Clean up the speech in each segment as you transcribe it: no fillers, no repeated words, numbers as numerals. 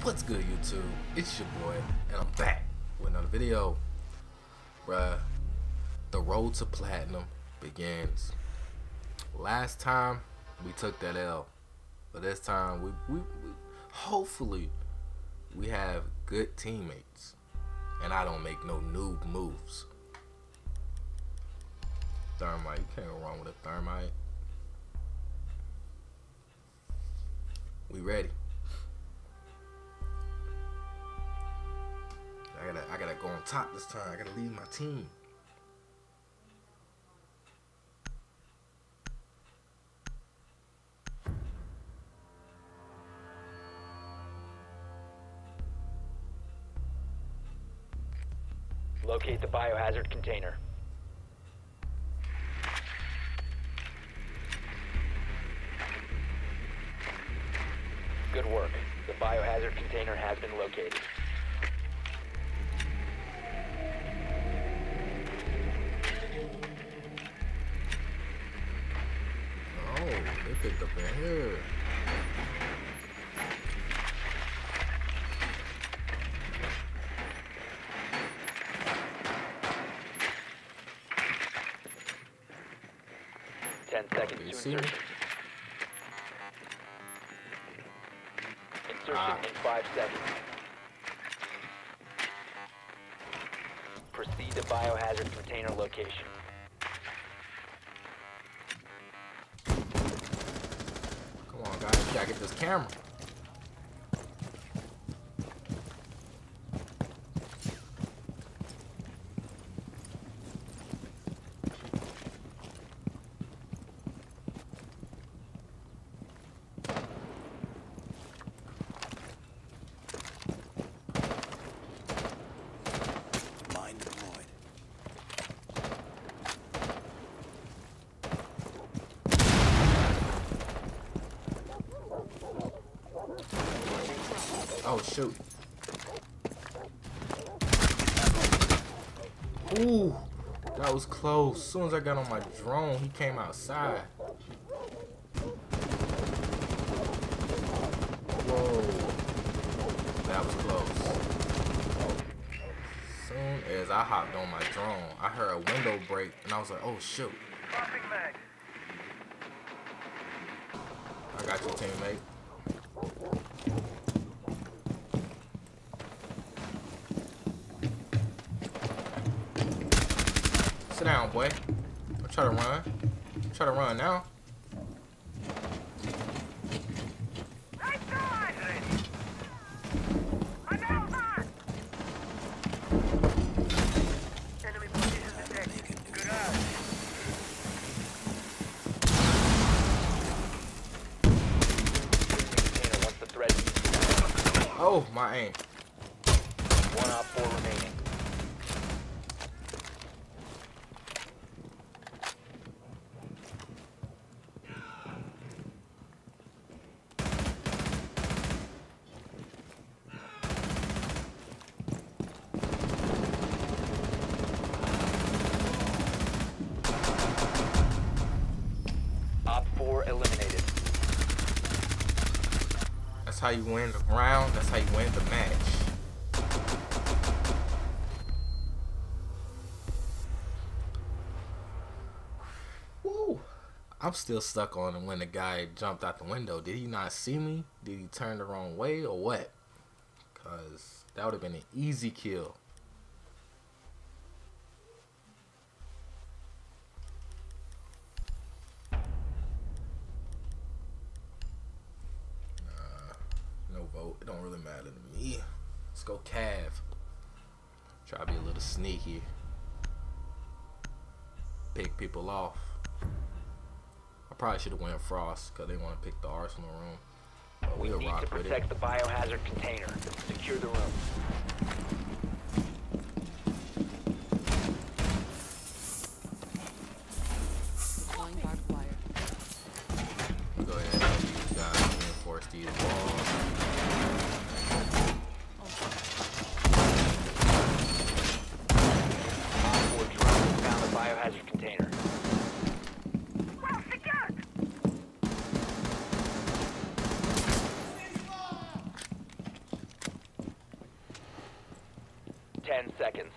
What's good, YouTube? It's your boy, and I'm back with another video. Bruh, the road to platinum begins. Last time we took that L, but this time we hopefully we have good teammates, and I don't make no noob moves. Thermite, you can't go wrong with a thermite. We ready. I gotta go on top this time. I gotta lead my team. Locate the biohazard container. Good work. The biohazard container has been located. Oh, they picked up in here. You see me? Insertion in 5 seconds. Proceed to biohazard container location. Come on, guys. We gotta get this camera. Oh shoot. Ooh, that was close. As soon as I got on my drone, he came outside. Whoa. That was close. As soon as I hopped on my drone, I heard a window break and I was like, oh shoot. I got you, teammate. Sit down, boy. Don't try to run. Don't try to run now. Oh, my aim. 1 op 4 remaining. Op 4 eliminated. That's how you win the round. That's how you win the match. Woo! I'm still stuck on when the guy jumped out the window. Did he not see me? Did he turn the wrong way or what? Because that would have been an easy kill. No vote. It don't really matter to me. Let's go Cav. Try to be a little sneaky. Pick people off. I probably should have went Frost because they want to pick the Arsenal room. But We we'll need rock to with it. protect the biohazard container. Secure the room. We'll go ahead and help these guys reinforce these walls. Op 4 drone found the biohazard container. 10 seconds.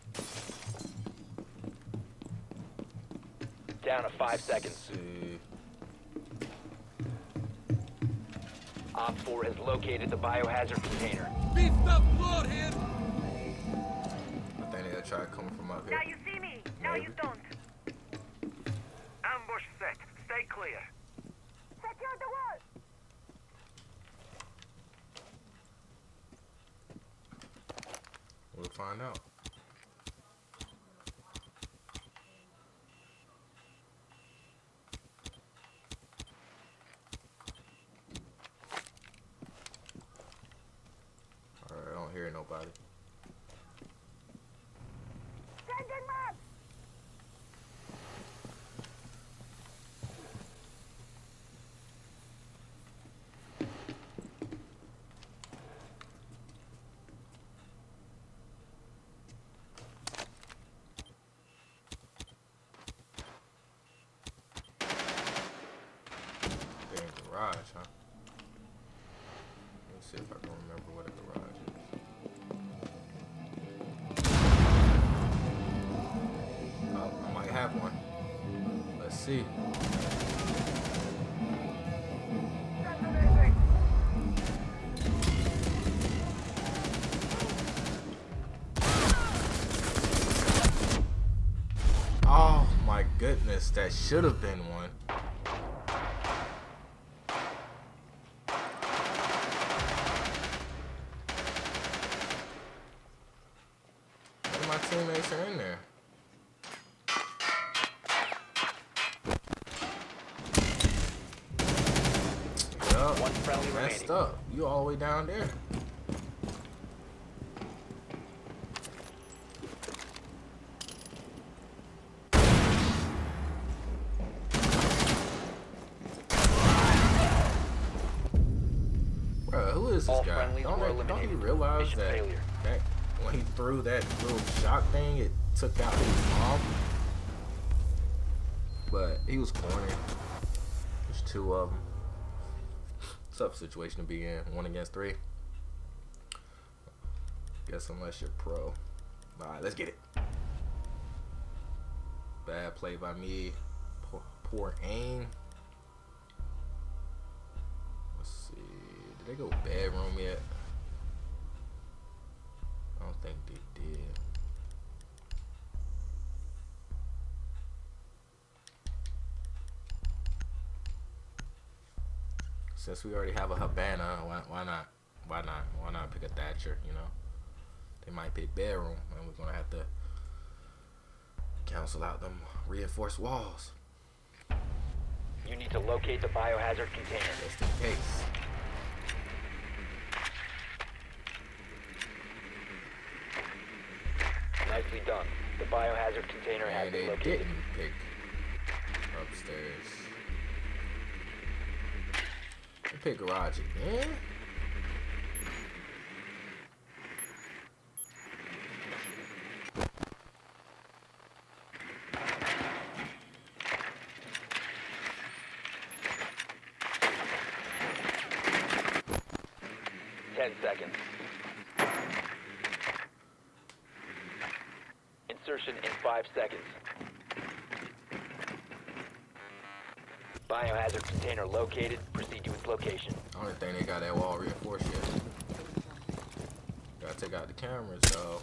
Down to 5 seconds. See. Op 4 has located the biohazard container. Beef the floor here! I think they'll try coming from up Now here. you see me. Now you don't. Ambush set. Stay clear. Secure the wall. We'll find out. Alright, I don't hear nobody. Sending map. They're in the garage, huh? Let me see if I can remember what a garage is. Oh, I might have one. Let's see. Oh my goodness, that should have been one. None of my teammates are in there. Yup, One friendly messed remaining. up. You all the way down there. Bruh, who is this All guy? friendlies were Don't you eliminated. realize Mission that, failure. that when he threw that little shock thing, it took out his mom? But he was cornered. There's two of them. Tough situation to be in. 1 against 3. Guess unless you're pro. Alright, let's get it. Bad play by me. Poor aim. Let's see. Did they go bedroom yet? I don't think they did. Since we already have a Habana, why not? Why not pick a Thatcher, you know? They might pick bedroom, and we're gonna have to cancel out them reinforced walls. You need to locate the biohazard container. Just in case. Nicely done. The biohazard container has And been they located. didn't pick upstairs. They pick garage again? Seconds. Insertion in 5 seconds. Biohazard container located. Proceed to its location. I don't think they got that wall reinforced yet. Gotta take out the cameras though.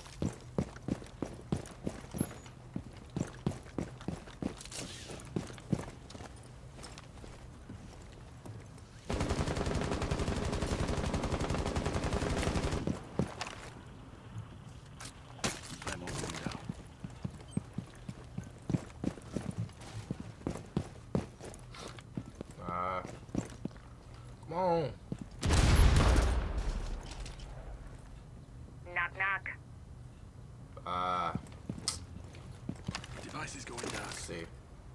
Come on. Knock, knock. Device is going down. Let's see.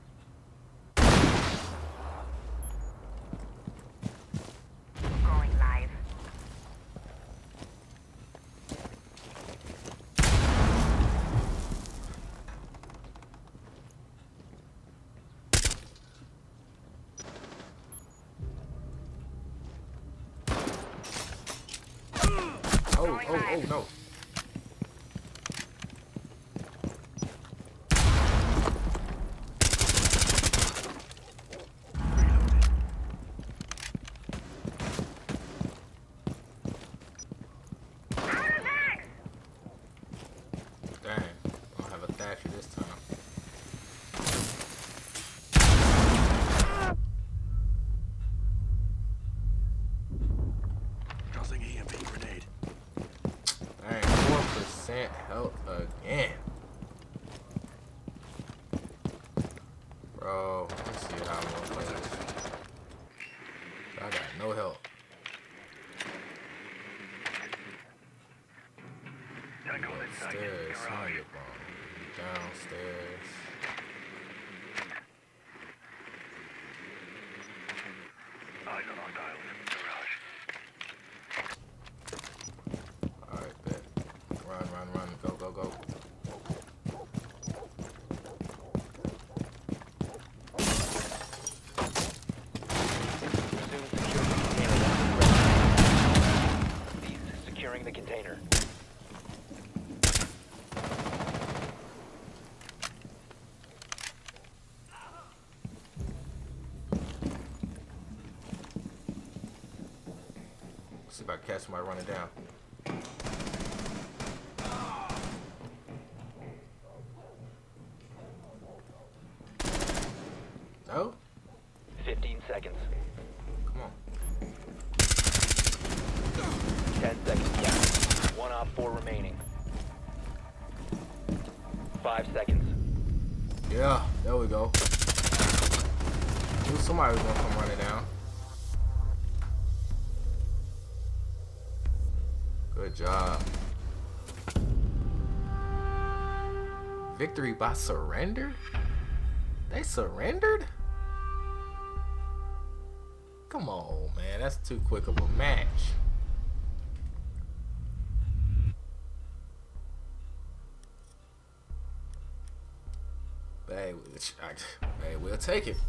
Going live. Oh, no. Tossing EMP grenade. Dang, 4% health again. Bro, let's see how I'm gonna play this. I got no help. Upstairs, on your bone. Downstairs. Eyes on hostiles. Garage. Alright, bet. Run. Go. Soon secure the container once it's ready. Cease securing the container. See if I can catch somebody running down. No? 15 seconds. Come on. 10 seconds left. 1 op 4 remaining. 5 seconds. Yeah, there we go. Knew somebody was gonna come running down. Good job. Victory by surrender? They surrendered? Come on, man. That's too quick of a match. Hey, we'll take it.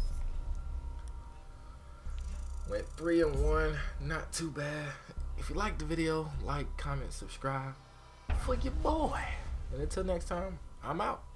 Went 3-1. Not too bad. If you liked the video, like, comment, subscribe for your boy. And until next time, I'm out.